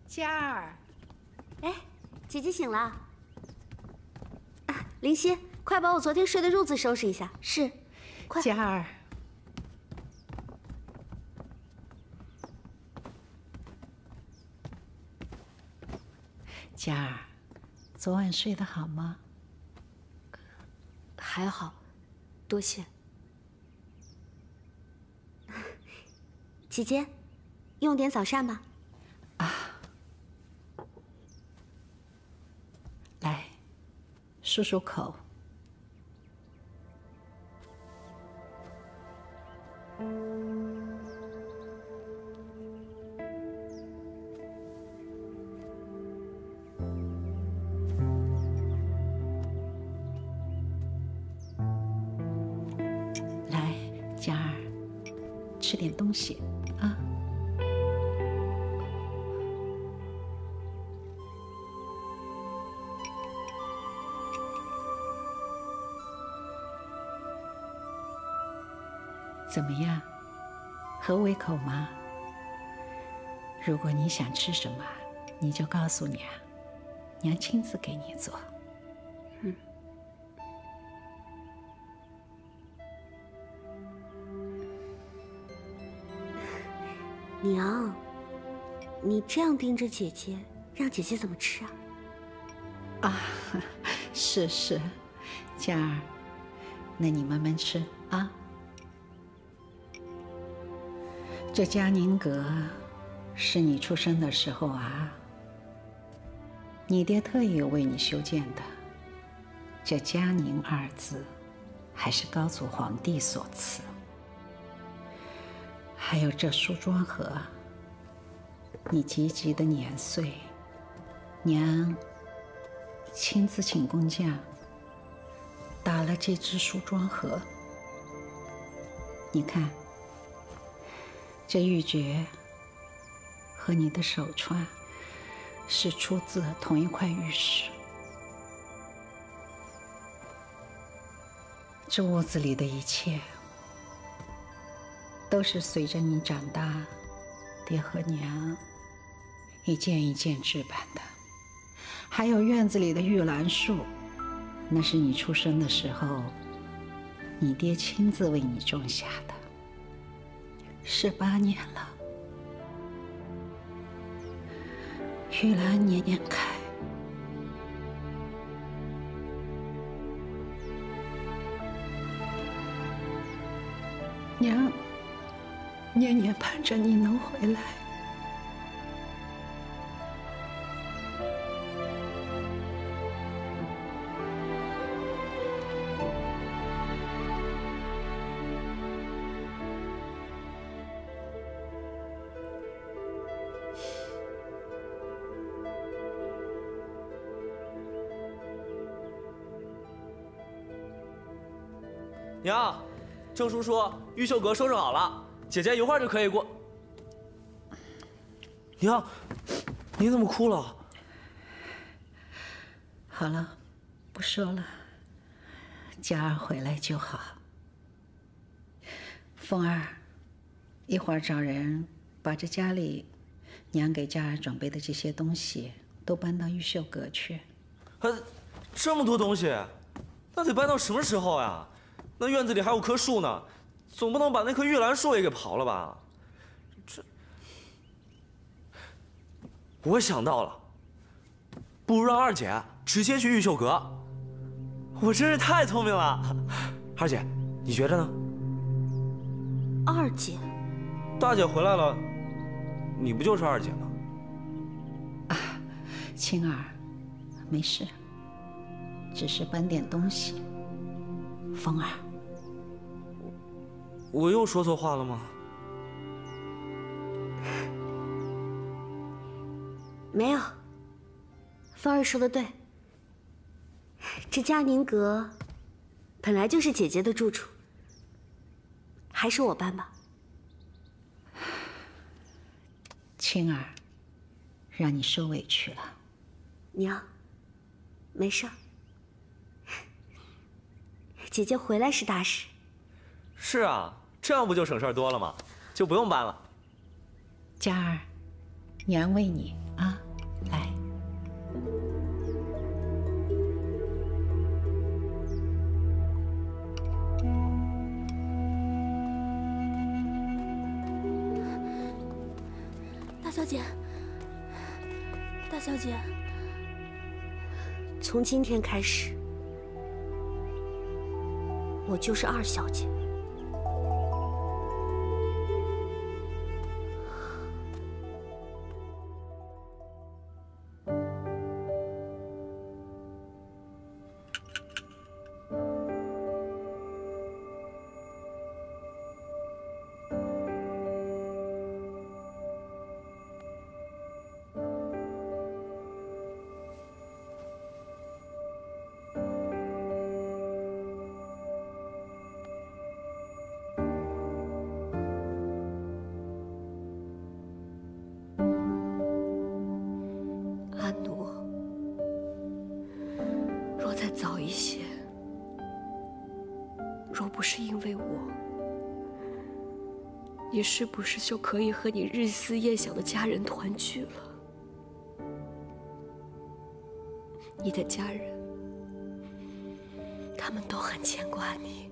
佳儿， 哎，姐姐醒了。啊，林夕，快把我昨天睡的褥子收拾一下。是，快。 佳儿，佳儿，昨晚睡得好吗？ 还好，多谢。姐姐，用点早膳吧。 啊，来，漱漱口。来，佳儿，吃点东西啊。怎么样，合胃口吗？如果你想吃什么，你就告诉娘，娘亲自给你做。 嗯。娘，你这样盯着姐姐，让姐姐怎么吃啊？ 啊，是，佳儿，那你慢慢吃啊。这嘉宁阁是你出生的时候啊，你爹特意为你修建的。这嘉宁二字，还是高祖皇帝所赐。还有这梳妆盒，你急急的年岁，娘亲自请工匠打了这只梳妆盒。你看。这玉珏和你的手串是出自同一块玉石。这屋子里的一切都是随着你长大，爹和娘一件一件置办的。还有院子里的玉兰树，那是你出生的时候，你爹亲自为你种下的。18年了，玉兰年年开，娘年年盼着你能回来。 娘，郑叔说玉秀阁收拾好了，姐姐一会儿就可以过。娘，您怎么哭了？ 好了，不说了，佳儿回来就好。凤儿，一会儿找人把这家里娘给佳儿准备的这些东西都搬到玉秀阁去。 这么多东西，那得搬到什么时候呀？那院子里还有棵树呢，总不能把那棵玉兰树也给刨了吧？我想到了，不如让二姐直接去玉秀阁。我真是太聪明了，二姐，你觉着呢？ 二姐， 大姐回来了，你不就是二姐吗？ 啊，青儿，没事，只是搬点东西。凤儿。 我又说错话了吗？ 没有，凤儿说的对。这嘉宁阁本来就是姐姐的住处，还是我搬吧。 青儿，让你受委屈了。 娘，没事儿。姐姐回来是大事。 是啊，这样不就省事儿多了吗？就不用搬了。 佳儿，娘为你啊。 大小姐，大小姐， 从今天开始，我就是二小姐。阿奴，若再早一些，若不是因为我，你是不是就可以和你日思夜想的家人团聚了？你的家人，他们都很牵挂你。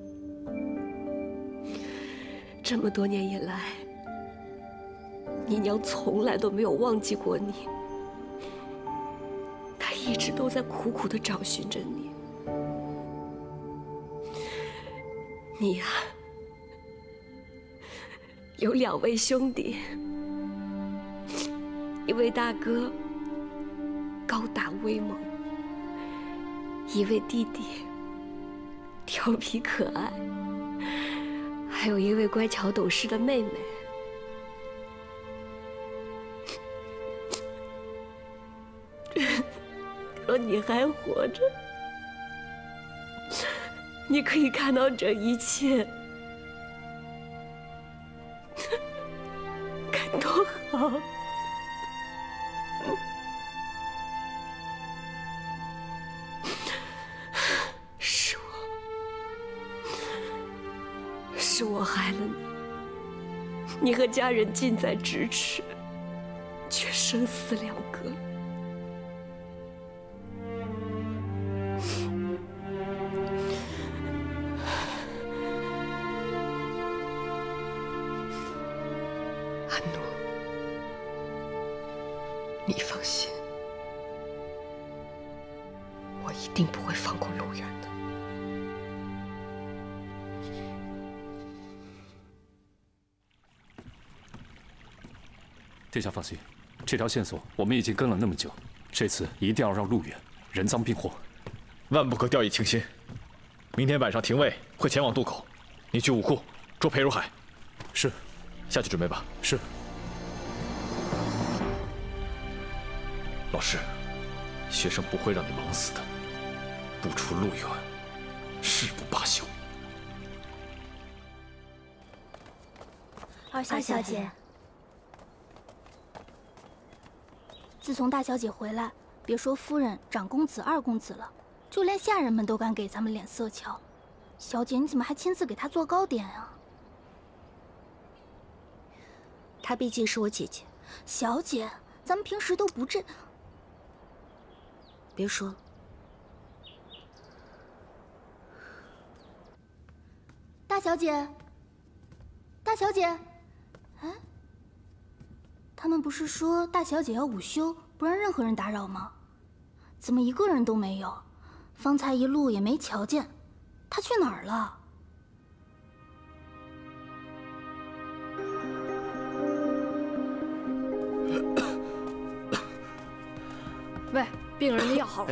这么多年以来，你娘从来都没有忘记过你。她一直都在苦苦地找寻着你。你呀，有2位兄弟，一位大哥高大威猛，一位弟弟调皮可爱，还有一位乖巧懂事的妹妹。若你还活着，你可以看到这一切，该多好！是我害了你，你和家人近在咫尺，却生死两隔。阿奴，你放心，我一定不会放过陆远的。 殿下放心，这条线索我们已经跟了那么久，这次一定要让陆远人赃并获， 万不可掉以轻心。明天晚上廷尉会前往渡口，你去武库捉裴如海。 是， 下去准备吧。 是。 老师，学生不会让你忙死的。不出陆远，誓不罢休。 二小姐。自从大小姐回来，别说夫人、长公子、二公子了，就连下人们都敢给咱们脸色瞧。小姐，你怎么还亲自给她做糕点啊？ 她毕竟是我姐姐。 小姐，咱们平时都不这…… 别说。 大小姐，大小姐，哎。他们不是说大小姐要午休，不让任何人打扰吗？怎么一个人都没有？方才一路也没瞧见，她去哪儿了？ 喂，病人的药好了。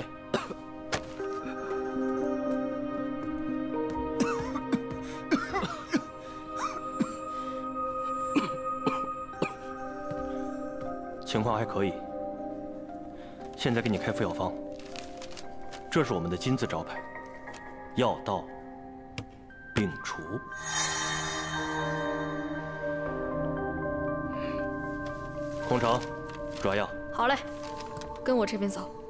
情况还可以，现在给你开服药方。这是我们的金字招牌，药到病除。空城，抓药。 好嘞，跟我这边走。